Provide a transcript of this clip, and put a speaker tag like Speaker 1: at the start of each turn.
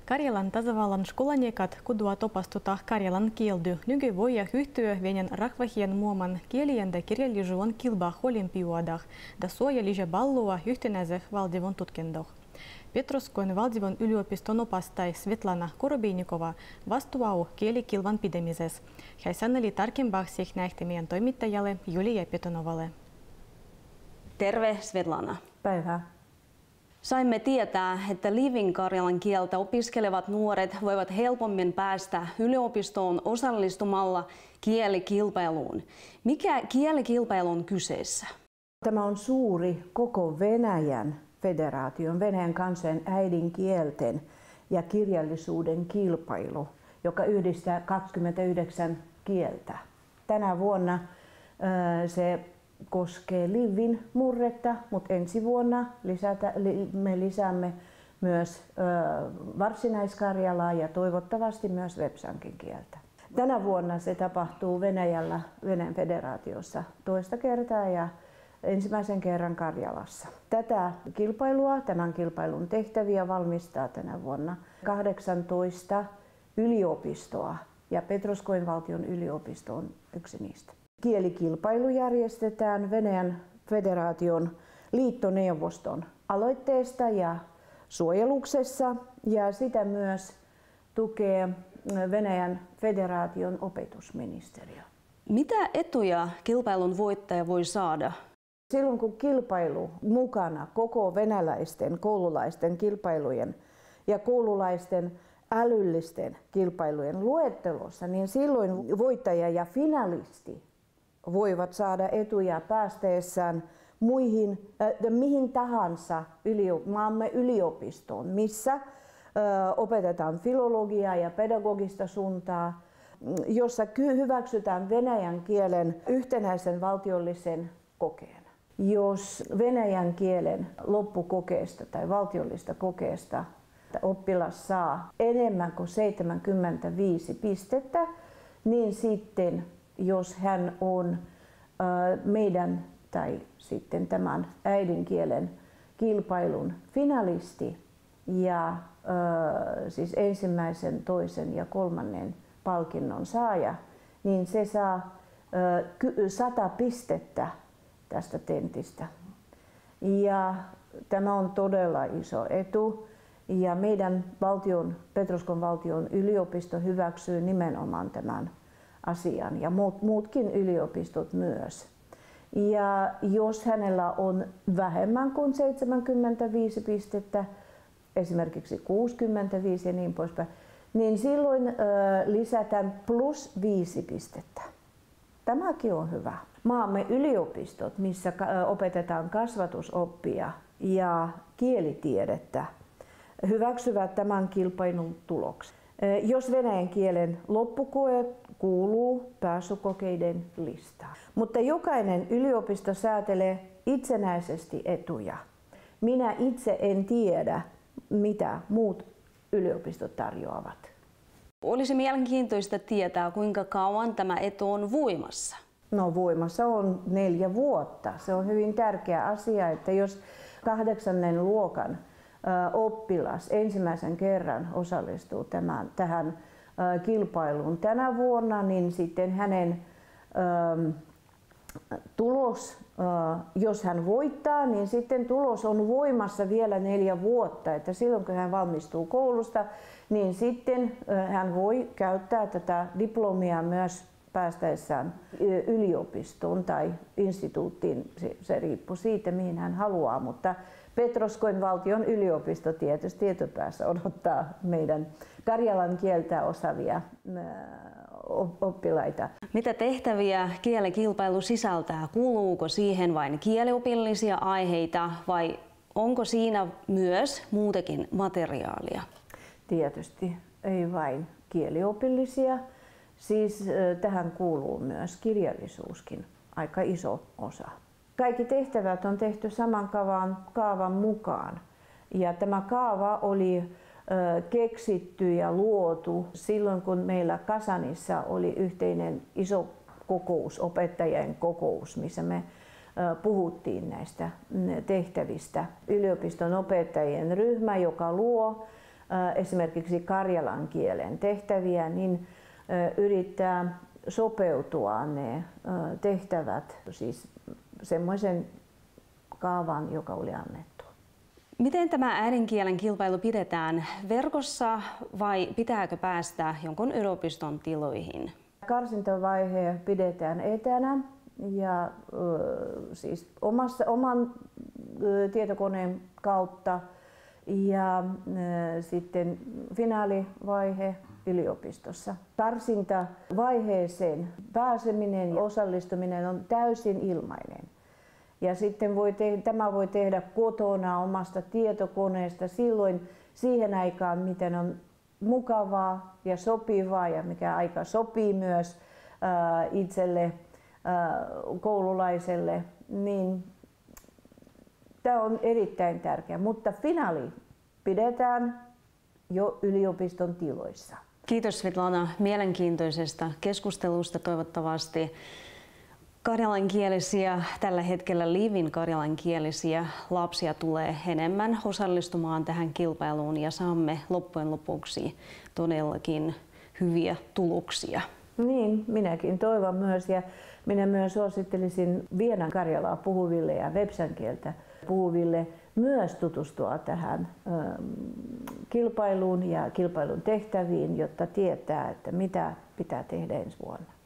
Speaker 1: Karjalan tasavallan skolaniekat kuduat opastuta Karjalan kieldy. Nyky voija hyhtyö venän rahvahien muoman kielien ja kirjallisuuden kilba olimpiuadah da suojelise ballua yhtenäiseh valdivon tutkindoh. Petroskoin valdivon yliopiston opastai Svetlana Korobeinikova vastuau kielikilvan pidemises. Hän saneli tarkempaaksi nähtemien toimittajalle Julia Petonovalle.
Speaker 2: Terve Svetlana.
Speaker 3: Päivää.
Speaker 2: Saimme tietää, että Livin-karjalan kieltä opiskelevat nuoret voivat helpommin päästä yliopistoon osallistumalla kielikilpailuun. Mikä kielikilpailu on kyseessä?
Speaker 3: Tämä on suuri koko Venäjän federaation, Venäjän kansan äidinkielten ja kirjallisuuden kilpailu, joka yhdistää 29 kieltä. Tänä vuonna se koskee Livin murretta, mutta ensi vuonna me lisäämme myös Varsinais-Karjalaa ja toivottavasti myös Vepsankin kieltä. Tänä vuonna se tapahtuu Venäjällä, Venäjän federaatiossa toista kertaa ja ensimmäisen kerran Karjalassa. Tätä kilpailua, tämän kilpailun tehtäviä valmistaa tänä vuonna 18 yliopistoa ja Petroskoin valtion yliopisto on yksi niistä. Kielikilpailu järjestetään Venäjän federaation liittoneuvoston aloitteesta ja suojeluksessa ja sitä myös tukee Venäjän federaation opetusministeriö.
Speaker 2: Mitä etuja kilpailun voittaja voi saada?
Speaker 3: Silloin kun kilpailu mukana koko venäläisten koululaisten kilpailujen ja koululaisten älyllisten kilpailujen luettelossa, niin silloin voittaja ja finalisti voivat saada etuja päästeessään mihin tahansa maamme yliopistoon, missä opetetaan filologiaa ja pedagogista suuntaa, jossa hyväksytään venäjän kielen yhtenäisen valtiollisen kokeen. Jos venäjän kielen loppukokeesta tai valtiollista kokeesta oppilas saa enemmän kuin 75 pistettä, niin sitten jos hän on meidän tai sitten tämän äidinkielen kilpailun finalisti ja siis ensimmäisen, toisen ja kolmannen palkinnon saaja, niin se saa 100 pistettä tästä tentistä. Ja tämä on todella iso etu. Ja meidän Petroskon valtion yliopisto hyväksyy nimenomaan tämän asian ja muutkin yliopistot myös. Ja jos hänellä on vähemmän kuin 75 pistettä, esimerkiksi 65 ja niin poispäin, niin silloin lisätään plus 5 pistettä. Tämäkin on hyvä. Maamme yliopistot, missä opetetaan kasvatusoppia ja kielitiedettä, hyväksyvät tämän kilpailun tuloksen. Jos venäjän kielen loppukoe kuuluu pääsykokeiden listaan. Mutta jokainen yliopisto säätelee itsenäisesti etuja. Minä itse en tiedä, mitä muut yliopistot tarjoavat.
Speaker 2: Olisi mielenkiintoista tietää, kuinka kauan tämä etu on voimassa.
Speaker 3: No voimassa on 4 vuotta. Se on hyvin tärkeä asia, että jos 8. luokan oppilas ensimmäisen kerran osallistuu tähän kilpailuun tänä vuonna, niin sitten hänen tulos, jos hän voittaa, niin sitten tulos on voimassa vielä 4 vuotta. Että silloin kun hän valmistuu koulusta, niin sitten hän voi käyttää tätä diplomia myös päästäessään yliopistoon tai instituuttiin. Se riippuu siitä, mihin hän haluaa, mutta Petroskoin valtion yliopisto tietysti etupäässä odottaa meidän karjalan kieltä osaavia oppilaita.
Speaker 2: Mitä tehtäviä kielikilpailu sisältää? Kuuluuko siihen vain kieliopillisia aiheita vai onko siinä myös muutakin materiaalia?
Speaker 3: Tietysti ei vain kieliopillisia. Siis tähän kuuluu myös kirjallisuuskin, aika iso osa. Kaikki tehtävät on tehty saman kaavan mukaan. Ja tämä kaava oli keksitty ja luotu silloin, kun meillä Kazanissa oli yhteinen iso kokous, opettajien kokous, missä me puhuttiin näistä tehtävistä. Yliopiston opettajien ryhmä, joka luo esimerkiksi karjalan kielen tehtäviä, niin yrittää sopeutua ne tehtävät siis semmoisen kaavan, joka oli annettu.
Speaker 2: Miten tämä äidinkielen kilpailu pidetään verkossa vai pitääkö päästä jonkun yliopiston tiloihin?
Speaker 3: Karsintavaihe pidetään etänä ja siis oman tietokoneen kautta ja sitten finaalivaihe yliopistossa. Karsintavaiheeseen pääseminen ja osallistuminen on täysin ilmainen. Ja sitten tämä voi tehdä kotona omasta tietokoneesta silloin siihen aikaan, miten on mukavaa ja sopivaa ja mikä aika sopii myös itselle koululaiselle, niin tämä on erittäin tärkeää, mutta finaali pidetään jo yliopiston tiloissa.
Speaker 2: Kiitos Svetlana mielenkiintoisesta keskustelusta. Toivottavasti karjalankielisiä, tällä hetkellä liivin karjalankielisiä lapsia tulee enemmän osallistumaan tähän kilpailuun ja saamme loppujen lopuksi todellakin hyviä tuloksia.
Speaker 3: Niin, minäkin toivon myös ja minä myös suosittelisin Vienan karjalaa puhuville ja vepsän kieltä puhuville myös tutustua tähän kilpailuun ja kilpailun tehtäviin, jotta tietää, että mitä pitää tehdä ensi vuonna.